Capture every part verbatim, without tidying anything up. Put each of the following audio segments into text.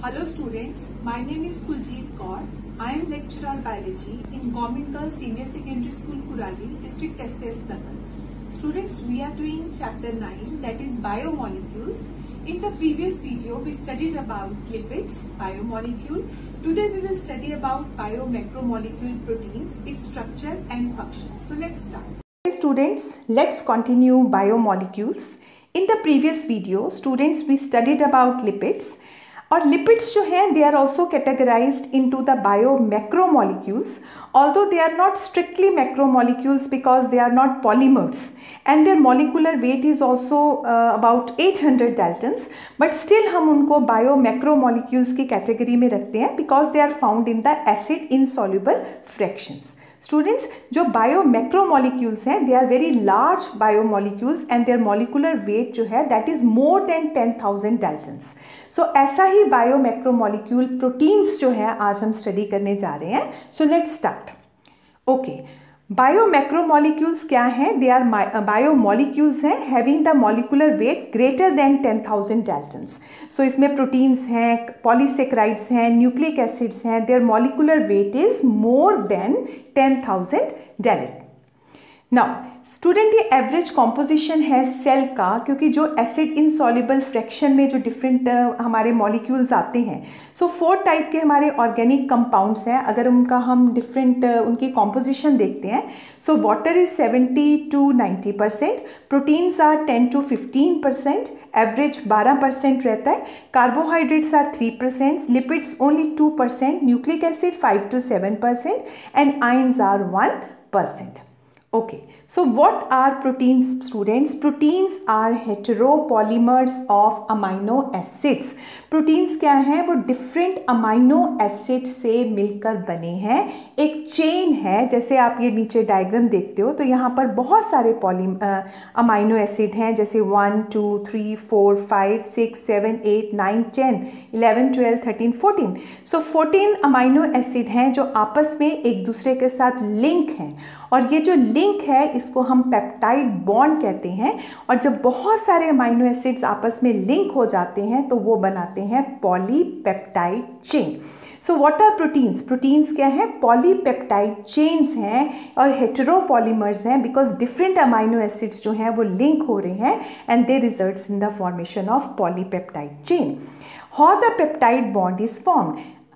Hello students, my name is Kuljeet Kaur. I am lecturer biology in Government Girls Senior Secondary School, Kurali, District S S Nagar. Students, we are doing chapter nine, that is biomolecules. In the previous video, we studied about lipids, biomolecule. Today we will study about biomacromolecule proteins, its structure and function. So let's start. Hey students, let's continue biomolecules. In the previous video, students, we studied about lipids. और lipids जो हैं they are also categorized into the biomacromolecules, although they are not strictly macromolecules because they are not polymers and their molecular weight is also uh, about eight hundred daltons, but still हम उनको biomacromolecules की category में रखते हैं because they are found in the acid insoluble fractions. Students, जो biomacromolecules हैं they are very large biomolecules and their molecular weight जो है that is more than ten thousand daltons. So ऐसा ही biomacromolecule proteins जो है आज हम study करने जा रहे हैं. So let's start. Okay. Biomacromolecules क्या हैं? They are biomolecules हैं having the molecular weight greater than ten thousand daltons. So इसमें proteins हैं, polysaccharides हैं, nucleic acids हैं. Their molecular weight is more than ten thousand daltons. Now, student ये average composition है cell का, क्योंकि जो एसिड इनसॉल्युबल फ्रैक्शन में जो डिफरेंट uh, हमारे मॉलिक्यूल्स आते हैं, सो फोर टाइप के हमारे ऑर्गेनिक कंपाउंड्स हैं. अगर उनका हम डिफरेंट uh, उनकी कॉम्पोजिशन देखते हैं, so water is seventy to ninety percent, proteins are ten to fifteen percent, average बारह परसेंट रहता है, carbohydrates are three percent, lipids only two percent, nucleic acid five to seven percent and ions are one percent. Okay, so what are proteins, students? Proteins are heteropolymers of amino acids. Proteins क्या हैं? वो different amino acids से मिलकर बने हैं. एक chain है, जैसे आप ये नीचे डायग्राम देखते हो तो यहाँ पर बहुत सारे poly amino acid हैं, जैसे one two three four five six seven eight nine ten eleven twelve thirteen fourteen. So fourteen amino acid हैं जो आपस में एक दूसरे के साथ लिंक हैं, और ये जो लिंक है इसको हम पेप्टाइड बॉन्ड कहते हैं. और जब बहुत सारे अमाइनो एसिड्स आपस में लिंक हो जाते हैं तो वो बनाते हैं polypeptide chain. So what are proteins? Proteins क्या है? पॉलीपेप्टाइड चेन्स हैं और हेटेरोपॉलीमर्स हैं, बिकॉज डिफरेंट अमाइनो एसिड्स जो हैं वो लिंक हो रहे हैं and they results in the formation of polypeptide chain. How the peptide bond is formed?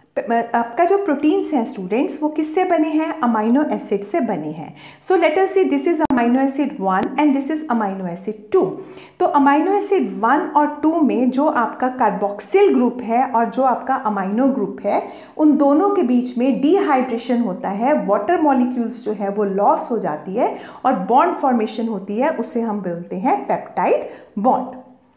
आपका जो प्रोटीन्स हैं स्टूडेंट्स वो किससे बने हैं? अमाइनो एसिड से बने हैं. So let us see, this is amino acid one and this is amino acid two. तो अमाइनो एसिड वन और टू में जो आपका कार्बोक्सिल ग्रुप है और जो आपका अमाइनो ग्रुप है, उन दोनों के बीच में डिहाइड्रेशन होता है, वाटर मॉलिक्यूल्स जो है वो लॉस हो जाती है और बॉन्ड फॉर्मेशन होती है, उसे हम बोलते हैं peptide bond.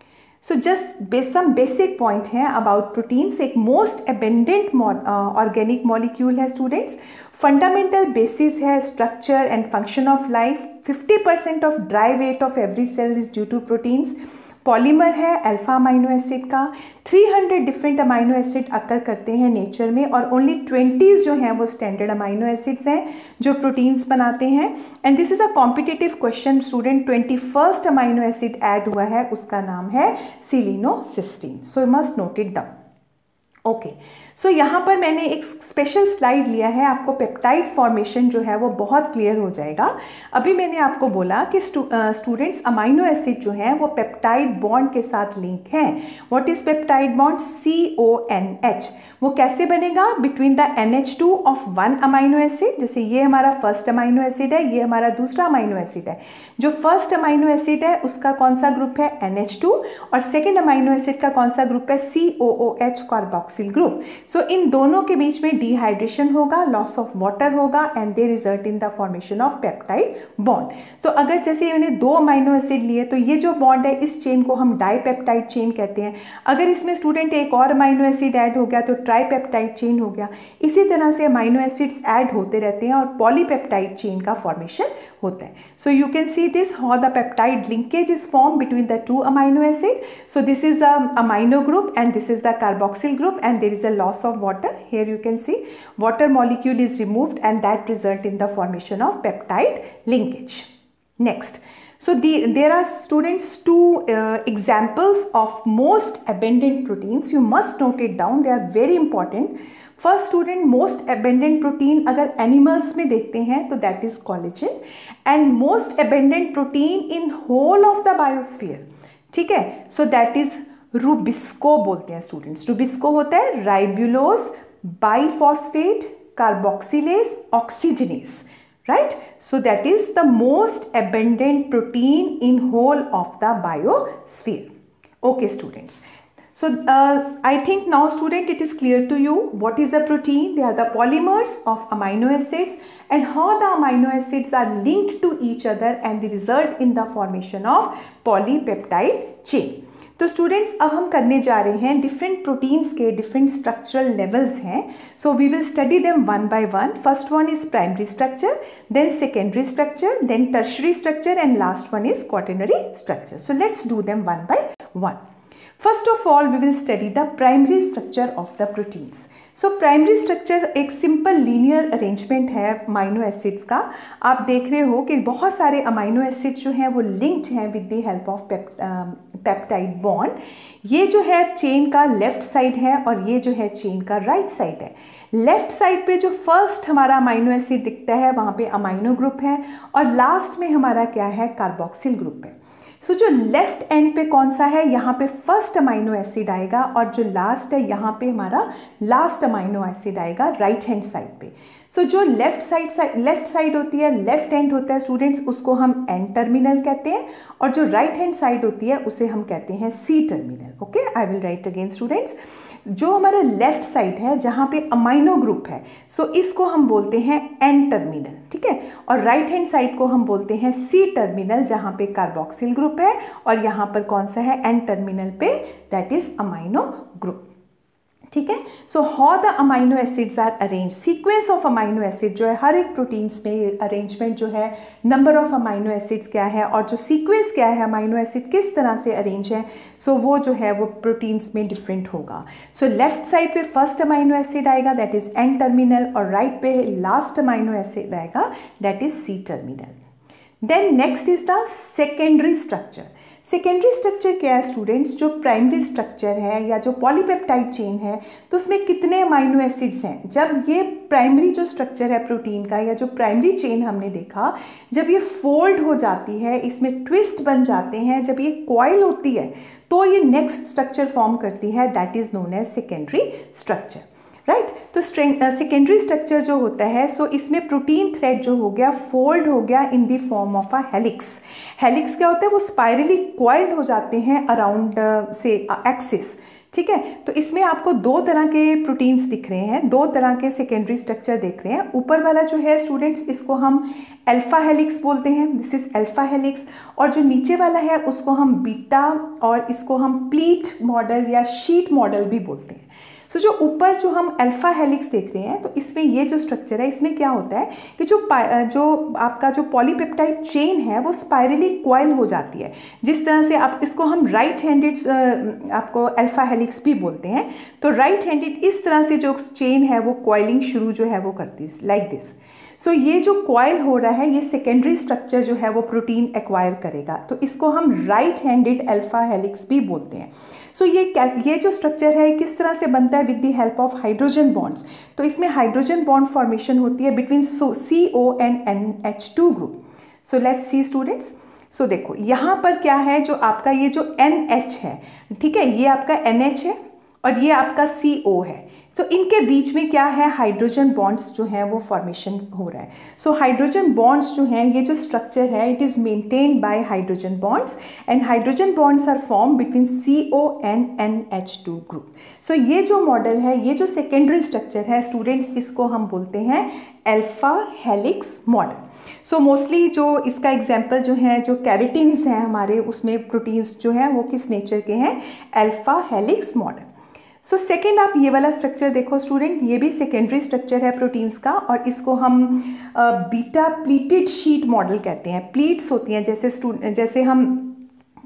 So just some basic point हैं अबाउट प्रोटीन्स. एक मोस्ट एबेंडेंट ऑर्गेनिक मॉलिक्यूल है स्टूडेंट्स. फंडामेंटल बेसिस है structure and function of life. Fifty percent of dry weight of every cell is due to proteins. Polymer है alpha amino acid का. Three hundred different amino acid occur करते हैं nature में, और only twenties जो हैं वो स्टैंडर्ड अमाइनो एसिड्स हैं जो प्रोटीन्स बनाते हैं. And this is a competitive question student. Twenty first amino acid add हुआ है, उसका नाम है selenocysteine. So you must note it down. Okay, so यहाँ पर मैंने एक स्पेशल स्लाइड लिया है, आपको पेप्टाइड फॉर्मेशन जो है वो बहुत क्लियर हो जाएगा. अभी मैंने आपको बोला कि स्टूडेंट्स अमाइनो एसिड जो हैं वो पेप्टाइड बॉन्ड के साथ लिंक हैं. What is peptide bond? C O N H. वो कैसे बनेगा? Between the N H two of one amino acid. जैसे ये हमारा फर्स्ट अमाइनो एसिड है, ये हमारा दूसरा अमाइनो एसिड है. जो फर्स्ट अमाइनो एसिड है उसका कौन सा ग्रुप है? N H two. और सेकेंड अमाइनो एसिड का कौन सा ग्रुप है? C O O H, carboxyl group. So so, इन दोनों के बीच में डिहाइड्रेशन होगा, लॉस ऑफ वाटर होगा and they result in the formation of peptide bond. तो अगर जैसे मैंने दो अमाइनो एसिड लिए तो ये जो बॉन्ड है इस चेन को हम डाइपेप्टाइड चेन कहते हैं. अगर इसमें स्टूडेंट एक और अमाइनो एसिड ऐड हो गया तो ट्राइपेप्टाइड चेन हो गया. इसी तरह से अमाइनो एसिड्स ऐड होते रहते हैं और पॉलीपेप्टाइड चेन का फॉर्मेशन होता है. So you can see this how the peptide linkage is form between the two amino acid. So this is a amino group and this is the carboxyl group, and there is a loss of water. Here you can see water molecule is removed and that result in the formation of peptide linkage. Next, So the, there are students two uh, examples of most abundant proteins. You must note it down. They are very important. First student, most abundant protein अगर animals में देखते हैं तो that is collagen, and most abundant protein in whole of the biosphere, ठीक है, so that is rubisco बोलते हैं students. RuBisCO होता है ribulose biphosphate carboxylase oxygenase, right? So that is the most abundant protein in whole of the biosphere. Okay students, so uh, I think now student it is clear to you what is a protein. They are the polymers of amino acids and how the amino acids are linked to each other and they result in the formation of polypeptide chain. तो students अब हम करने जा रहे हैं different proteins के different structural levels हैं. So we will study them one by one. First one is primary structure, then secondary structure, then tertiary structure and last one is quaternary structure. So let's do them one by one. First of all, we will study the primary structure of the proteins. So primary structure एक simple linear arrangement है amino acids का. आप देख रहे हो कि बहुत सारे amino acids जो हैं वो linked हैं with the help of peptide bond. ये जो है chain का left side है और ये जो है chain का right side है. लेफ्ट साइड पे जो फर्स्ट हमारा अमाइनो एसिड दिखता है वहाँ पे अमाइनो ग्रुप है और लास्ट में हमारा क्या है, कार्बोक्सिल ग्रुप है. सो so, जो लेफ्ट एंड पे कौन सा है, यहाँ पे फर्स्ट अमाइनो एसिड आएगा और जो लास्ट है यहाँ पे हमारा लास्ट अमाइनो एसिड आएगा राइट हैंड साइड पे. सो so, जो लेफ्ट साइड लेफ्ट साइड होती है, लेफ्ट एंड होता है स्टूडेंट्स, उसको हम एन टर्मिनल कहते हैं और जो राइट हैंड साइड होती है उसे हम कहते हैं C terminal. Okay, I will write again students. जो हमारा लेफ्ट साइड है जहाँ पे अमाइनो ग्रुप है, सो so इसको हम बोलते हैं एन टर्मिनल, ठीक है, और राइट हैंड साइड को हम बोलते हैं सी टर्मिनल जहाँ पे कार्बोक्सिल ग्रुप है और यहाँ पर कौन सा है, एन टर्मिनल पे, दैट इज अमाइनो ग्रुप. ठीक है. So how the amino acids are arrange, sequence of amino acid जो है हर एक प्रोटीन्स में अरेंजमेंट जो है, नंबर ऑफ अमाइनो एसिड्स क्या है और जो सीक्वेंस क्या है, अमाइनो एसिड किस तरह से अरेंज है, सो so वो जो है वो प्रोटीन्स में डिफरेंट होगा. सो लेफ्ट साइड पे फर्स्ट अमाइनो एसिड आएगा दैट इज एन टर्मिनल और राइट पे लास्ट अमाइनो एसिड आएगा that is C terminal. Then next is the secondary structure. Secondary structure क्या है स्टूडेंट्स, जो प्राइमरी स्ट्रक्चर है या जो पॉलीपेप्टाइड चेन है तो उसमें कितने अमाइनो एसिड्स हैं. जब ये प्राइमरी जो स्ट्रक्चर है प्रोटीन का या जो प्राइमरी चेन हमने देखा, जब ये फोल्ड हो जाती है, इसमें ट्विस्ट बन जाते हैं, जब ये कॉइल होती है तो ये नेक्स्ट स्ट्रक्चर फॉर्म करती है that is known as secondary structure. Right right? तो सेकेंडरी स्ट्रक्चर जो होता है, सो so इसमें प्रोटीन थ्रेड जो हो गया फोल्ड हो गया in the form of a helix. Helix क्या होता है, वो स्पाइरली कॉइल्ड हो जाते हैं अराउंड से एक्सिस. ठीक है, तो इसमें आपको दो तरह के प्रोटीन्स दिख रहे हैं, दो तरह के सेकेंडरी स्ट्रक्चर देख रहे हैं. ऊपर वाला जो है स्टूडेंट्स इसको हम अल्फा हेलिक्स बोलते हैं, दिस इज अल्फा हेलिक्स, और जो नीचे वाला है उसको हम बीटा और इसको हम प्लीट मॉडल या शीट मॉडल भी बोलते हैं. सो so, जो ऊपर जो हम अल्फा हेलिक्स देख रहे हैं तो इसमें ये जो स्ट्रक्चर है इसमें क्या होता है कि जो जो आपका जो पॉलीपेप्टाइड चेन है वो स्पाइरली कॉइल हो जाती है. जिस तरह से आप इसको हम राइट हैंडेड आपको अल्फा हेलिक्स भी बोलते हैं. तो राइट हैंडेड इस तरह से जो चेन है वो कॉइलिंग शुरू जो है वो करती है लाइक दिस. सो so, ये जो कॉइल हो रहा है ये सेकेंडरी स्ट्रक्चर जो है वो प्रोटीन एक्वायर करेगा, तो इसको हम राइट हैंडेड अल्फा हेलिक्स भी बोलते हैं. सो so, ये ये जो स्ट्रक्चर है किस तरह से बनता है, with the help of hydrogen bonds. तो इसमें हाइड्रोजन बॉन्ड फॉर्मेशन होती है between C O and N H two group. So let's see students. So देखो यहाँ पर क्या है, जो आपका ये जो एन एच है, ठीक है, ये आपका एन एच है और ये आपका सी ओ है. तो इनके बीच में क्या है, हाइड्रोजन बॉन्ड्स जो हैं वो फॉर्मेशन हो रहा है. सो हाइड्रोजन बॉन्ड्स जो हैं, ये जो स्ट्रक्चर है it is maintained by hydrogen bonds and hydrogen bonds are form between C O and N H two group. So ये जो मॉडल है, ये जो सेकेंडरी स्ट्रक्चर है स्टूडेंट्स, इसको हम बोलते हैं alpha helix model. So mostly जो इसका एग्जाम्पल जो है, जो कैरेटिन्स हैं हमारे, उसमें प्रोटीन्स जो हैं वो किस नेचर के हैं, alpha helix model. So so, second आप ये वाला स्ट्रक्चर देखो स्टूडेंट, ये भी सेकेंडरी स्ट्रक्चर है प्रोटीन्स का और इसको हम बीटा प्लीटेड शीट मॉडल कहते हैं. प्लीट्स होती हैं जैसे जैसे हम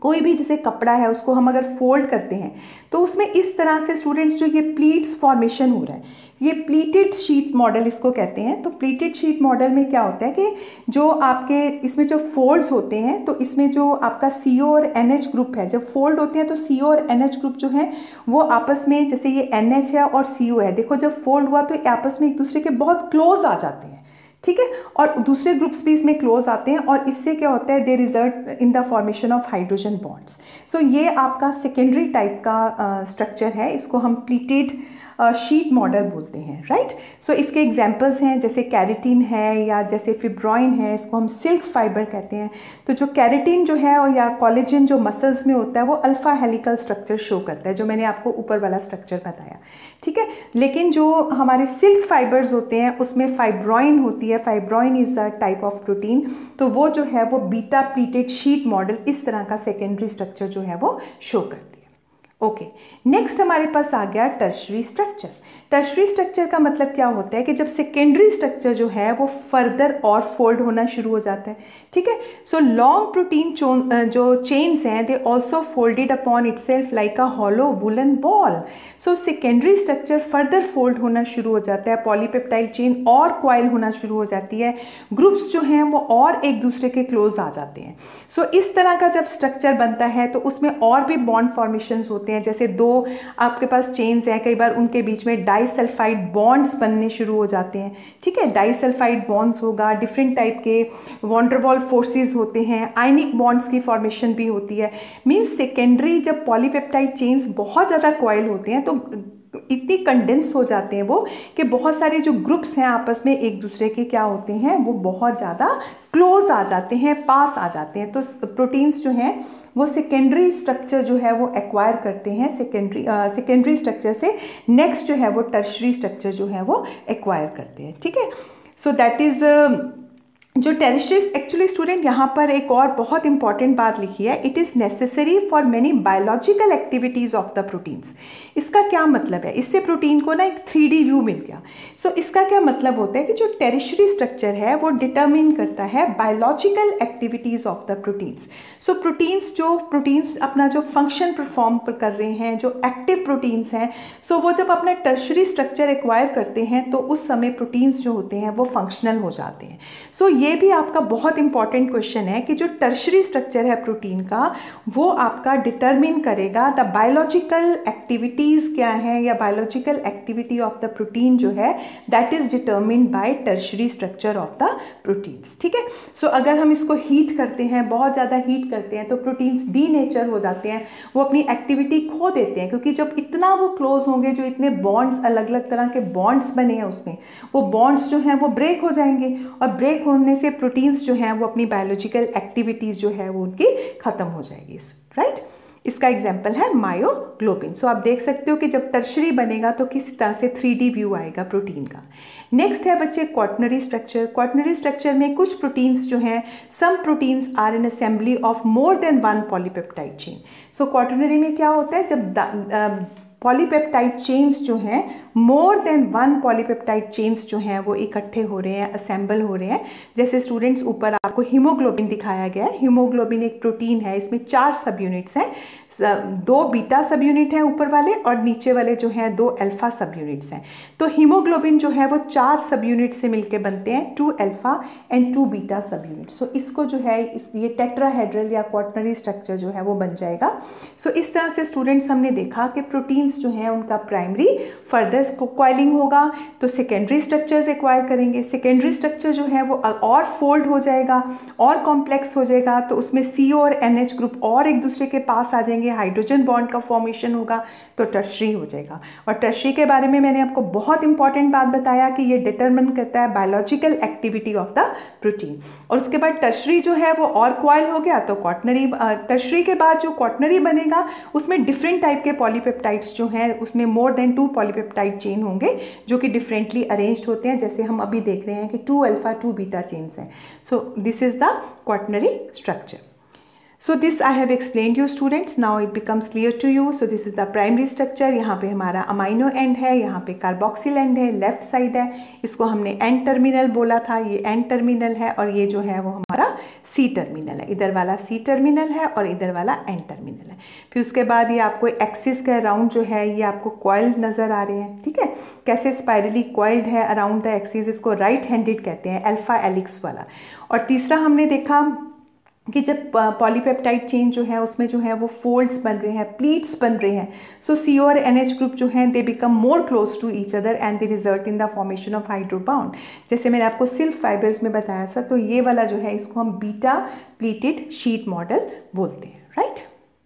कोई भी जैसे कपड़ा है उसको हम अगर फोल्ड करते हैं तो उसमें इस तरह से स्टूडेंट्स जो ये प्लीट्स फॉर्मेशन हो रहा है, ये प्लीटेड शीट मॉडल इसको कहते हैं। तो प्लीटेड शीट मॉडल में क्या होता है कि जो आपके इसमें जो फोल्ड्स होते हैं तो इसमें जो आपका सी ओ और एन एच ग्रुप है, जब फोल्ड होते हैं तो सी ओ और एन एच ग्रुप जो है वो आपस में, जैसे ये एन एच है और सी ओ है, देखो जब फोल्ड हुआ तो आपस में एक दूसरे के बहुत क्लोज आ जाते हैं, ठीक है, और दूसरे ग्रुप्स भी इसमें क्लोज आते हैं और इससे क्या होता है, they result in the formation of hydrogen bonds. So ये आपका सेकेंडरी टाइप का स्ट्रक्चर uh, है, इसको हम प्लीटेड शीट मॉडल बोलते हैं, राइट। सो इसके एग्जांपल्स हैं जैसे कैरेटिन है या जैसे फिब्रॉइन है, इसको हम सिल्क फाइबर कहते हैं। तो जो कैरेटिन जो है और या कोलेजन जो मसल्स में होता है वो अल्फा हेलिकल स्ट्रक्चर शो करता है, जो मैंने आपको ऊपर वाला स्ट्रक्चर बताया, ठीक है। लेकिन जो हमारे सिल्क फाइबर्स होते हैं उसमें फाइब्रॉइन होती है, fibroin is a type of protein, तो वो जो है वो बीटा प्लीटेड शीट मॉडल इस तरह का सेकेंडरी स्ट्रक्चर जो है वो शो करती है। ओके, नेक्स्ट हमारे पास आ गया टर्शरी स्ट्रक्चर। टर्शरी स्ट्रक्चर का मतलब क्या होता है कि जब सेकेंडरी स्ट्रक्चर जो है वो फर्दर और फोल्ड होना शुरू हो जाता है, ठीक है। सो लॉन्ग प्रोटीन जो चेन्स हैं they also folded upon itself like a hollow woollen ball. So secondary structure further fold होना शुरू हो जाता है, पॉलीपेप्टाइड चेन और क्वाइल होना शुरू हो जाती है, ग्रुप्स जो हैं वो और एक दूसरे के क्लोज आ जाते हैं। सो so, इस तरह का जब स्ट्रक्चर बनता है तो उसमें और भी बॉन्ड फॉर्मेशंस होते हैं, जैसे दो आपके पास चेन्स हैं, कई बार उनके बीच में डाइसल्फाइड बॉन्ड्स बनने शुरू हो जाते हैं, ठीक है। डाइसल्फाइड बॉन्ड्स होगा, डिफरेंट टाइप के वॉन्डरवॉल फोर्सेस होते हैं, आयनिक बॉन्ड्स की फॉर्मेशन भी होती है। मीन्स सेकेंडरी जब पॉलीपेप्टाइड चेन्स बहुत ज़्यादा कॉइल होते हैं तो इतनी कंडेंस हो जाते हैं वो कि बहुत सारे जो ग्रुप्स हैं आपस में एक दूसरे के क्या होते हैं, वो बहुत ज़्यादा क्लोज आ जाते हैं, पास आ जाते हैं। तो प्रोटीन्स जो हैं वो सेकेंडरी स्ट्रक्चर जो है वो एक्वायर करते हैं, सेकेंडरी सेकेंडरी स्ट्रक्चर से नेक्स्ट जो है वो टर्शरी स्ट्रक्चर जो है वो एक्वायर करते हैं, ठीक है। सो दैट इज़ जो टर्शरी, एक्चुअली स्टूडेंट यहाँ पर एक और बहुत इंपॉर्टेंट बात लिखी है, it is necessary for many biological activities of the proteins. इसका क्या मतलब है, इससे प्रोटीन को ना एक थ्री डी व्यू मिल गया। सो so, इसका क्या मतलब होता है कि जो टर्शरी स्ट्रक्चर है वो डिटरमिन करता है biological activities of the proteins. So proteins जो प्रोटीन्स अपना जो फंक्शन परफॉर्म कर रहे हैं, जो एक्टिव प्रोटीन्स हैं, सो so वो जब अपना टर्शरी स्ट्रक्चर एक्वायर करते हैं तो उस समय प्रोटीन्स जो होते हैं वो फंक्शनल हो जाते हैं। सो so, ये भी आपका बहुत इंपॉर्टेंट क्वेश्चन है कि जो टर्शरी स्ट्रक्चर है प्रोटीन का वो आपका डिटरमिन करेगा द बायोलॉजिकल एक्टिविटीज़ क्या हैं, या biological activity of the protein जो है that is determined by tertiary structure of the proteins, ठीक है। सो अगर हम इसको हीट करते हैं, बहुत ज़्यादा हीट करते हैं तो प्रोटीन्स डी नेचर हो जाते हैं, वो अपनी एक्टिविटी खो देते हैं, क्योंकि जब इतना वो क्लोज होंगे, जो इतने बॉन्ड्स अलग अलग तरह के बॉन्ड्स बने हैं उसमें, वो बॉन्ड्स जो हैं वो ब्रेक हो जाएंगे और ब्रेक होने से प्रोटीन्स जो हैं वो अपनी बायोलॉजिकल एक्टिविटीज़ जो है वो उनकी ख़त्म हो जाएगी, राइट। इसका एग्जाम्पल है मायोग्लोबिन। सो आप देख सकते हो कि जब टर्शरी बनेगा तो किस तरह से थ्री डी व्यू आएगा प्रोटीन का। नेक्स्ट है बच्चे क्वाटनरी स्ट्रक्चर। क्वाटनरी स्ट्रक्चर में कुछ प्रोटीन्स जो हैं, some proteins are an assembly of more than one polypeptide chain. So quaternary में क्या होता है, जब पॉलीपेप्टाइड चेन्स जो हैं, more than one polypeptide chains जो हैं वो इकट्ठे हो रहे हैं, असेंबल हो रहे हैं। जैसे स्टूडेंट्स ऊपर आपको हीमोग्लोबिन दिखाया गया है। हीमोग्लोबिन एक प्रोटीन है, इसमें चार सब यूनिट्स हैं, दो बीटा सब यूनिट हैं ऊपर वाले और नीचे वाले जो हैं दो अल्फा सब यूनिट्स हैं। तो हीमोग्लोबिन जो है वो चार सब यूनिट से मिलकर बनते हैं, two alpha and two beta subunit. So इसको जो है इस ये टेट्राहेड्रल या क्वाटनरी स्ट्रक्चर जो है वो बन जाएगा। सो so, इस तरह से स्टूडेंट्स हमने देखा कि प्रोटीन्स जो हैं उनका प्राइमरी फर्दर कॉइलिंग होगा तो सेकेंडरी स्ट्रक्चर्स एक्वायर करेंगे। सेकेंडरी स्ट्रक्चर जो है वो और फोल्ड हो जाएगा और कॉम्प्लेक्स हो जाएगा, तो उसमें सी और एन एच ग्रुप और एक दूसरे के पास आ जाएंगे, हाइड्रोजन बॉन्ड का फॉर्मेशन होगा, तो टर्शरी हो जाएगा। और टर्शरी के बारे में मैंने आपको बहुत इंपॉर्टेंट बात बताया कि ये डिटरमिन करता है biological activity of the protein. और उसके बाद टर्शरी जो है वो और क्वाइल हो गया तो क्वाटनरी, टर्शरी के बाद जो क्वाटनरी बनेगा उसमें डिफरेंट टाइप के पॉलीपेप्टाइड्स जो हैं, उसमें more than two polypeptide chain होंगे जो कि डिफरेंटली अरेंज्ड होते हैं, जैसे हम अभी देख रहे हैं कि two alpha two beta chains हैं। So this is the quaternary structure. So this I have explained you students. Now it becomes clear to you. So this is the primary structure. यहाँ पे हमारा अमाइनो एंड है, यहाँ पे carboxyl end है, left side है, इसको हमने एन टर्मिनल बोला था, ये एन टर्मिनल है, और ये जो है वो हमारा सी टर्मिनल है। इधर वाला सी टर्मिनल है और इधर वाला एन टर्मिनल है। फिर उसके बाद ये आपको एक्सिस के अराउंड जो है ये आपको कॉइल्ड नज़र आ रहे हैं, ठीक है, कैसे स्पाइरली कॉइल्ड है अराउंड द एक्सिस, इसको राइट हैंडेड कहते हैं, अल्फा एलिक्स वाला। और तीसरा हमने देखा कि जब पॉलीपेप्टाइड चेन जो है उसमें जो है वो फोल्ड्स बन रहे हैं, प्लीट्स बन रहे हैं, सो सी और एन एच ग्रुप जो हैं they become more close to each other and they result in the formation of hydro bond. जैसे मैंने आपको सिल्क फाइबर्स में बताया था, तो ये वाला जो है इसको हम बीटा प्लीटेड शीट मॉडल बोलते हैं, right.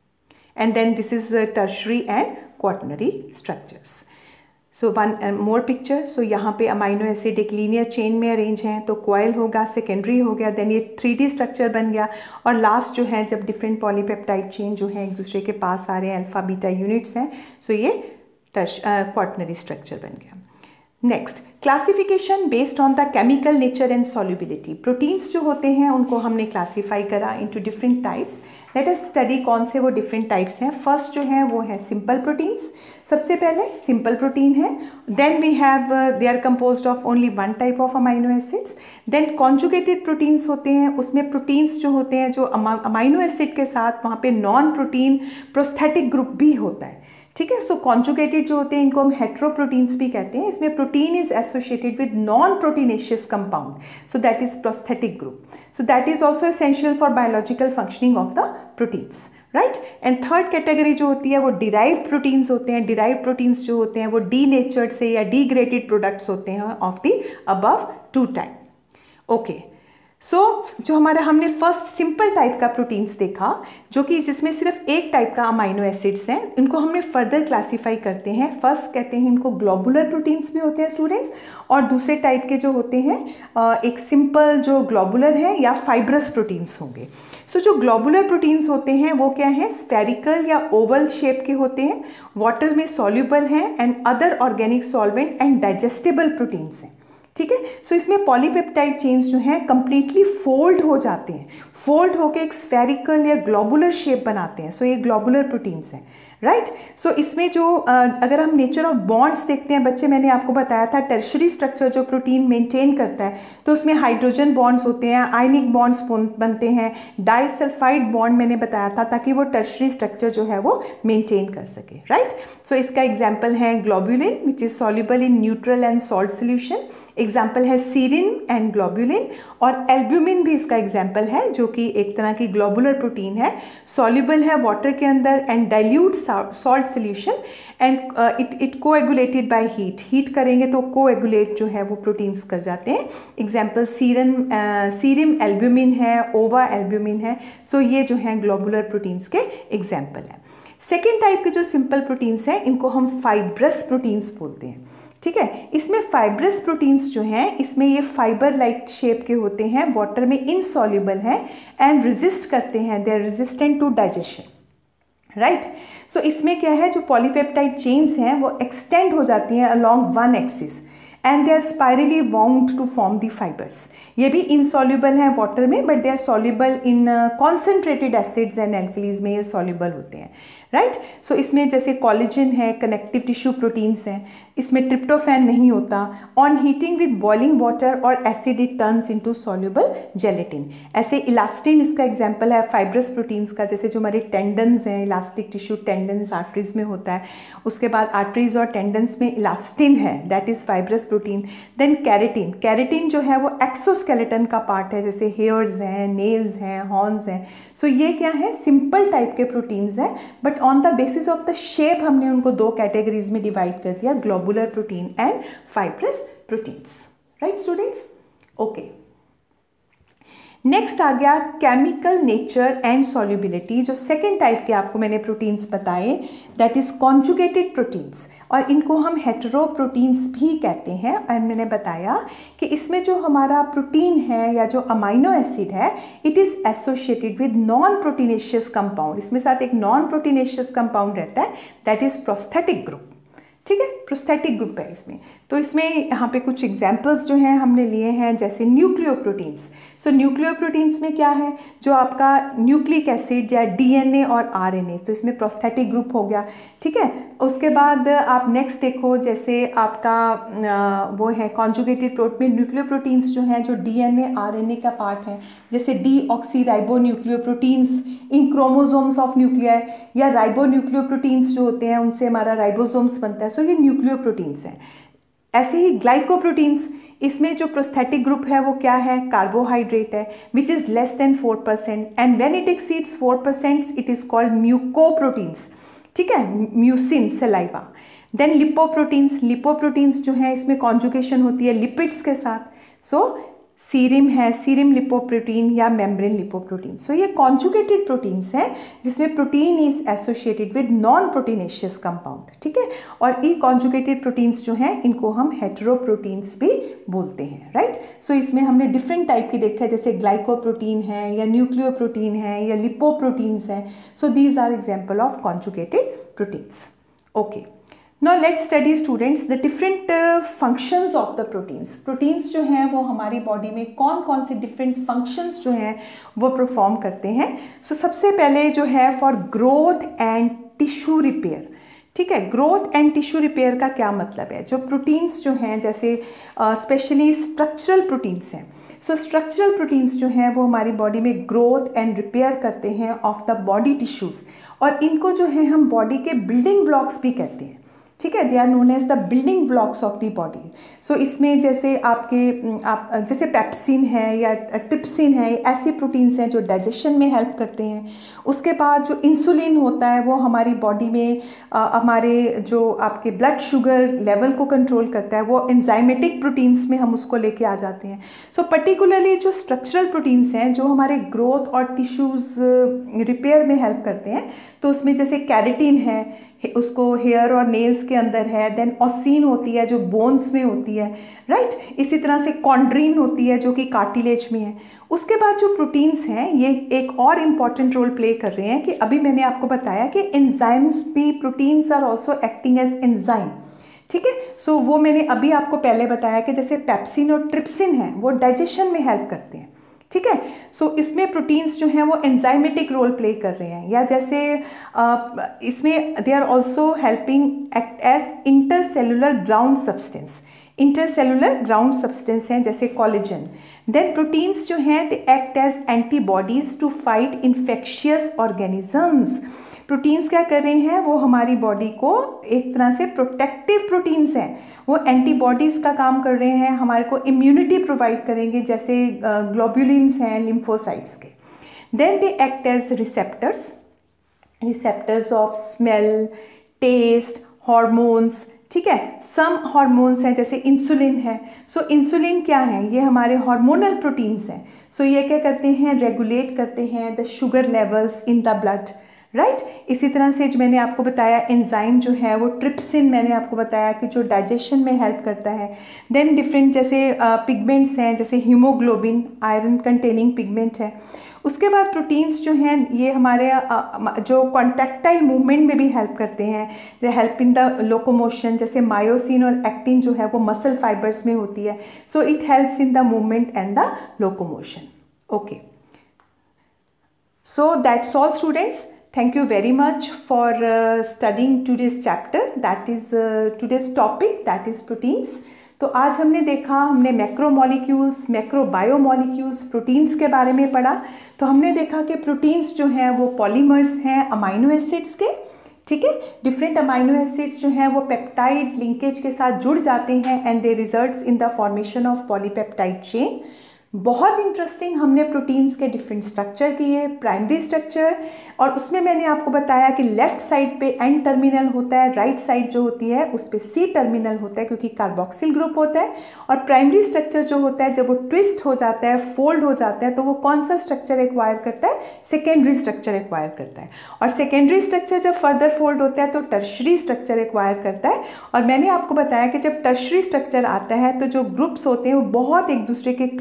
And then this is tertiary and quaternary structures. So one more picture. So यहाँ पे अमाइनो एसिड एक लीनियर चेन में अरेंज हैं, तो कॉइल होगा, सेकेंडरी हो गया, देन ये थ्री डी स्ट्रक्चर बन गया, और लास्ट जो है जब डिफरेंट पॉलीपेप्टाइड चेन जो है एक दूसरे के पास आ रहे हैं, अल्फा बीटा यूनिट्स हैं, सो ये टर्श क्वाटर्नरी स्ट्रक्चर बन गया। Next, classification based on the chemical nature and solubility. Proteins जो होते हैं उनको हमने क्लासीफाई करा into different types. Let us study कौन से वो डिफरेंट टाइप्स हैं। फर्स्ट जो है वो है सिंपल प्रोटीन्स। सबसे पहले सिंपल प्रोटीन है, then we have they are composed of only one type of amino acids. Then conjugated proteins होते हैं, उसमें प्रोटीन्स जो होते हैं जो अमाइनो एसिड के साथ वहाँ पे नॉन प्रोटीन प्रोस्थेटिक ग्रुप भी होता है, ठीक है। सो कॉन्जुगेटेड जो होते हैं इनको हम हेट्रोप्रोटीन्स भी कहते हैं। इसमें protein is associated with non proteinaceous compound, so that is prosthetic group, so that is also essential for biological functioning of the proteins, right. And third category जो होती है वो डिराइव्ड प्रोटीन्स होते हैं। डिराइव्ड प्रोटीन्स जो होते हैं वो डीनेचर्ड से या डीग्रेडेड प्रोडक्ट्स होते हैं of the above two type. Okay, so so, जो हमारा हमने फर्स्ट सिंपल टाइप का प्रोटीन्स देखा, जो कि जिसमें सिर्फ एक टाइप का अमाइनो एसिड्स हैं, इनको हमने फर्दर क्लासीफाई करते हैं। फर्स्ट कहते हैं इनको ग्लोबुलर प्रोटीन्स भी होते हैं स्टूडेंट्स, और दूसरे टाइप के जो होते हैं एक सिंपल जो ग्लोबुलर है या फाइब्रस प्रोटीन्स होंगे। सो so, जो ग्लोबुलर प्रोटीन्स होते हैं वो क्या है, स्फेरिकल या ओवल शेप के होते हैं, वाटर में सॉल्युबल हैं and other organic solvent and digestible proteins हैं, ठीक है। सो इसमें पॉलीपेप्टाइड चेन्स जो हैं कंप्लीटली फोल्ड हो जाते हैं, फोल्ड होकर एक स्फेरिकल या ग्लोबुलर शेप बनाते हैं। सो so ये ग्लोबुलर प्रोटीन्स हैं, राइट। सो इसमें जो अगर हम नेचर ऑफ बॉन्ड्स देखते हैं बच्चे, मैंने आपको बताया था टर्शरी स्ट्रक्चर जो प्रोटीन मेंटेन करता है, तो उसमें हाइड्रोजन बॉन्ड्स होते हैं, आयनिक बॉन्ड्स बनते हैं, डाइसल्फाइड बॉन्ड मैंने बताया था, ताकि वो टर्शरी स्ट्रक्चर जो है वो मेंटेन कर सके, राइट। सो इसका एग्जाम्पल है globulin which is soluble in neutral and salt solution. Example है सीरिन एंड ग्लोबुलिन, और एल्ब्यूमिन भी इसका एग्जाम्पल है, जो कि एक तरह की ग्लोबुलर प्रोटीन है, सॉल्युबल है वाटर के अंदर and dilute salt solution, and it it coagulated by heat. Heat करेंगे तो कोएगुलेट जो है वो प्रोटीन्स कर जाते हैं। एग्जाम्पल सीरन सीरिम एल्ब्यूमिन है, ओवा एल्ब्यूमिन है। सो so ये जो है ग्लोबुलर प्रोटीन्स के एग्जाम्पल हैं। सेकेंड टाइप के जो सिंपल प्रोटीन्स हैं इनको हम फाइब्रस प्रोटीन्स बोलते हैं, ठीक है। इसमें फाइब्रस प्रोटीन्स जो हैं इसमें ये फाइबर लाइक शेप के होते हैं, वाटर में इनसॉल्युबल हैं एंड रेजिस्ट करते हैं, they are resistant to digestion, right. So इसमें क्या है, जो पॉलीपेप्टाइड चेन्स हैं वो एक्सटेंड हो जाती हैं along one axis and they are spirally wound to form the fibres. ये भी इनसॉल्युबल हैं वाटर में, but they are soluble in concentrated acids and alkalis में ये सॉल्युबल होते हैं, राइट। सो इसमें जैसे कोलेजन है, कनेक्टिव टिश्यू प्रोटीन्स हैं, इसमें ट्रिप्टोफैन नहीं होता। On heating with boiling water और acid it turns into soluble gelatin. ऐसे इलास्टिन इसका एग्जांपल है फाइब्रस प्रोटीन्स का, जैसे जो हमारे टेंडन्स हैं, इलास्टिक टिश्यू टेंडन्स आर्टरीज में होता है, उसके बाद आर्टरीज और टेंडन्स में इलास्टिन है, that is fibrous protein. Then keratin, keratin जो है वो एक्सोस्केलेटन का पार्ट है, जैसे हेयर्स हैं, नेल्स हैं, हॉर्न्स हैं। सो so ये क्या है, सिंपल टाइप के प्रोटीन्स हैं, but on the basis of the shape हमने उनको दो कैटेगरीज में डिवाइड कर दिया, globular protein and fibrous proteins, right students. Okay, next आ गया केमिकल नेचर एंड सॉल्युबिलिटी। जो सेकेंड टाइप के आपको मैंने प्रोटीन्स बताए, दैट इज कॉन्जुगेटेड प्रोटीन्स, और इनको हम हेटेरो प्रोटीन्स भी कहते हैं। और मैंने बताया कि इसमें जो हमारा प्रोटीन है या जो अमाइनो एसिड है, it is associated with non proteinaceous compound. इसमें साथ एक नॉन प्रोटीनेशियस कंपाउंड रहता है, दैट इज प्रोस्थेटिक ग्रुप, ठीक है, प्रोस्थेटिक ग्रुप है इसमें। तो इसमें यहाँ पे कुछ एग्जांपल्स जो हैं हमने लिए हैं, जैसे न्यूक्लियोप्रोटीन्स। सो न्यूक्लियोप्रोटीन्स में क्या है, जो आपका न्यूक्लिक एसिड या डीएनए और आरएनए, तो इसमें प्रोस्थेटिक ग्रुप हो गया, ठीक है। उसके बाद आप नेक्स्ट देखो, जैसे आपका वो है कॉन्जुगेटेड प्रोटीन में न्यूक्लियोप्रोटीन्स जो हैं, जो डीएनए आरएनए का पार्ट है, जैसे deoxyribonucleoproteins in chromosomes of nuclear, या राइबोन्यूक्लियोप्रोटीन्स जो होते हैं उनसे हमारा राइबोसोम्स बनता है। सो ये न्यूक्लियोप्रोटीन्स हैं। ऐसे ही ग्लाइकोप्रोटीन्स, इसमें जो प्रोस्थेटिक ग्रुप है वो क्या है, कार्बोहाइड्रेट है, which is less than four percent, and when it exceeds four percent it is called mucoproteins, ठीक है, mucin, saliva. Then lipoproteins, lipoproteins जो है इसमें कॉन्जुगेशन होती है लिपिड्स के साथ। सो so, सीरम है, सीरम लिपोप्रोटीन या मेम्ब्रेन लिपोप्रोटीन। सो ये कॉन्जुगेटेड प्रोटीन्स हैं जिसमें protein is associated with non proteinaceous compound, ठीक है। और ई कॉन्जुगेटेड प्रोटीन्स जो हैं इनको हम हेटेरोप्रोटीन्स भी बोलते हैं, राइट। सो इसमें हमने डिफरेंट टाइप की देखा है, जैसे ग्लाइकोप्रोटीन है या न्यूक्लियोप्रोटीन है या लिपोप्रोटीन्स हैं। So these are example of conjugated proteins. Okay, Now let's study students the different uh, functions of the proteins. Proteins जो हैं वो हमारी बॉडी में कौन कौन से different functions जो हैं वो परफॉर्म करते हैं। सो so, सबसे पहले जो है for growth and tissue repair, ठीक है। ग्रोथ एंड टिश्यू रिपेयर का क्या मतलब है, जो प्रोटीन्स जो हैं जैसे स्पेशली स्ट्रक्चरल प्रोटीन्स हैं। सो स्ट्रक्चरल प्रोटीन्स जो हैं वो हमारी बॉडी में ग्रोथ एंड रिपेयर करते हैं ऑफ द बॉडी टिश्यूज़, और इनको जो है हम बॉडी के बिल्डिंग ब्लॉक्स भी कहते हैं, ठीक है। They are known as the building blocks of the body. So इसमें जैसे आपके आप जैसे पेप्सिन है या ट्रिप्सिन है, ऐसे प्रोटीन्स हैं जो डाइजेशन में हेल्प करते हैं। उसके बाद जो इंसुलिन होता है वो हमारी बॉडी में आ, हमारे जो आपके ब्लड शुगर लेवल को कंट्रोल करता है, वो एंजाइमेटिक प्रोटीन्स में हम उसको लेके आ जाते हैं। सो so, पर्टिकुलरली जो स्ट्रक्चरल प्रोटीन्स हैं जो हमारे ग्रोथ और टिश्यूज़ रिपेयर में हेल्प करते हैं, तो उसमें जैसे कैरेटिन है, उसको हेयर और नेल्स के अंदर है। देन ऑसिन होती है जो बोन्स में होती है, राइट। इसी तरह से कॉन्ड्रीन होती है जो कि कार्टिलेज में है। उसके बाद जो प्रोटीन्स हैं ये एक और इम्पॉर्टेंट रोल प्ले कर रहे हैं कि अभी मैंने आपको बताया कि एंजाइम्स भी, proteins are also acting as enzyme, ठीक है। सो वो मैंने अभी आपको पहले बताया कि जैसे पेप्सिन और ट्रिप्सिन है वो डाइजेशन में हेल्प करते हैं, ठीक है। सो so, इसमें प्रोटीन्स जो हैं वो एंजाइमेटिक रोल प्ले कर रहे हैं, या जैसे आ, इसमें they are also helping act as intercellular ground substance. Intercellular ground substance हैं जैसे कोलेजन। देन प्रोटीन्स जो हैं they act as antibodies to fight infectious organisms. Proteins क्या कर रहे हैं, वो हमारी बॉडी को एक तरह से प्रोटेक्टिव प्रोटीन्स हैं, वो एंटीबॉडीज़ का काम कर रहे हैं, हमारे को इम्यूनिटी प्रोवाइड करेंगे, जैसे ग्लोब्युलिन्स हैं लिम्फोसाइट्स के। Then they act as receptors, receptors of smell, taste, hormones, ठीक है। सम हॉर्मोन्स हैं जैसे इंसुलिन है। सो so, इंसुलिन क्या है, ये हमारे हार्मोनल प्रोटीन्स हैं। सो so, ये क्या करते हैं, रेगुलेट करते हैं the sugar levels in the blood, right right? इसी तरह से जो मैंने आपको बताया एंजाइम जो है वो ट्रिप्सिन, मैंने आपको बताया कि जो डाइजेशन में हेल्प करता है। देन डिफरेंट जैसे पिगमेंट्स हैं, जैसे हीमोग्लोबिन आयरन कंटेनिंग पिगमेंट है। उसके बाद प्रोटीन्स जो हैं ये हमारे जो कॉन्टैक्टाइल मूवमेंट में भी हेल्प करते हैं, जो हेल्प इन द लोकोमोशन, जैसे मायोसिन और एक्टिन जो है वो मसल फाइबर्स में होती है। So it helps in the movement and the locomotion. Okay, so that's all students. Thank you very much for uh, studying today's chapter, that is uh, today's topic, that is proteins. तो आज हमने देखा, हमने macromolecules, मैक्रोबायोमोलिक्यूल्स, proteins के बारे में पढ़ा। तो हमने देखा कि प्रोटीन्स जो हैं वो पॉलीमर्स हैं अमाइनो एसिड्स के, ठीक है। डिफरेंट अमाइनो एसिड्स जो हैं वो पेप्टाइड लिंकेज के साथ जुड़ जाते हैं and they results in the formation of polypeptide chain. बहुत इंटरेस्टिंग हमने प्रोटीन्स के डिफरेंट स्ट्रक्चर किए, प्राइमरी स्ट्रक्चर, और उसमें मैंने आपको बताया कि लेफ्ट साइड पे एन टर्मिनल होता है, राइट साइड जो होती है उस पर सी टर्मिनल होता है क्योंकि कार्बोक्सिल ग्रुप होता है। और प्राइमरी स्ट्रक्चर जो होता है जब वो ट्विस्ट हो जाता है, फोल्ड हो जाता है, तो वो कौन सा स्ट्रक्चर एक्वायर करता है, सेकेंडरी स्ट्रक्चर एक्वायर करता है। और सेकेंडरी स्ट्रक्चर जब फर्दर फोल्ड होता है तो टर्शरी स्ट्रक्चर एक्वायर करता है। और मैंने आपको बताया कि जब टर्शरी स्ट्रक्चर आता है तो जो ग्रुप्स होते हैं वो बहुत एक दूसरे के क्लोज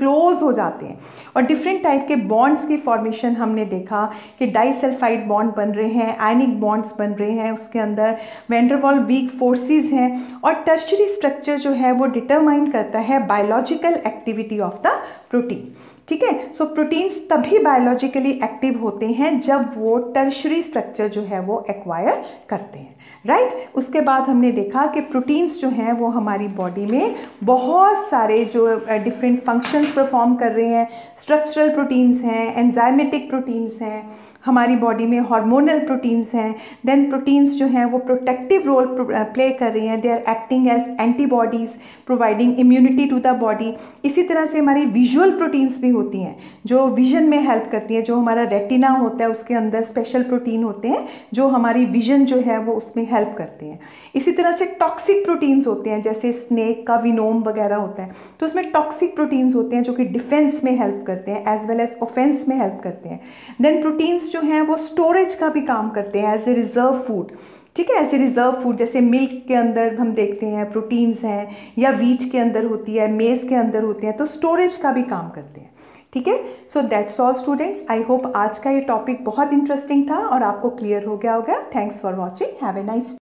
हो जाते हैं और डिफरेंट टाइप के बॉन्ड्स की फॉर्मेशन हमने देखा कि डाइसल्फाइड बॉन्ड बन रहे हैं, आयनिक बॉन्ड्स बन रहे हैं, उसके अंदर van der Waals weak forces हैं और टर्शियरी स्ट्रक्चर जो है वो डिटरमाइन करता है biological activity of the protein. ठीक है, सो प्रोटीन्स तभी बायोलॉजिकली एक्टिव होते हैं जब वो टर्शियरी स्ट्रक्चर जो है वो एक्वायर करते हैं, राइट right? उसके बाद हमने देखा कि प्रोटीन्स जो हैं वो हमारी बॉडी में बहुत सारे जो डिफरेंट फंक्शंस परफॉर्म कर रहे हैं। स्ट्रक्चरल प्रोटीन्स हैं, एंजाइमेटिक प्रोटीन्स हैं, हमारी बॉडी में हार्मोनल प्रोटीन्स हैं, देन प्रोटीन्स जो हैं वो प्रोटेक्टिव रोल प्ले कर रही हैं, they are acting as antibodies providing immunity to the body. इसी तरह से हमारी विजुअल प्रोटीन्स भी होती हैं जो विजन में हेल्प करती हैं। जो हमारा रेटिना होता है उसके अंदर स्पेशल प्रोटीन होते हैं जो हमारी विजन जो है वो उसमें हेल्प करते हैं। इसी तरह से टॉक्सिक प्रोटीन्स होते हैं, जैसे स्नेक का विनोम वगैरह होता है, तो उसमें टॉक्सिक प्रोटीन्स होते हैं जो कि डिफेंस में हेल्प करते हैं एज वेल एज ऑफेंस में हेल्प करते हैं। देन प्रोटीन्स जो हैं वो स्टोरेज का भी काम करते हैं एज ए रिजर्व फूड। ठीक है, ऐसे रिजर्व फूड जैसे मिल्क के अंदर हम देखते हैं प्रोटीन्स हैं, या वीट के अंदर होती है, मेज़ के अंदर होते हैं, तो स्टोरेज का भी काम करते हैं। ठीक है, so that's all students. I hope आज का ये टॉपिक बहुत इंटरेस्टिंग था और आपको क्लियर हो गया होगा। Thanks for watching, have a nice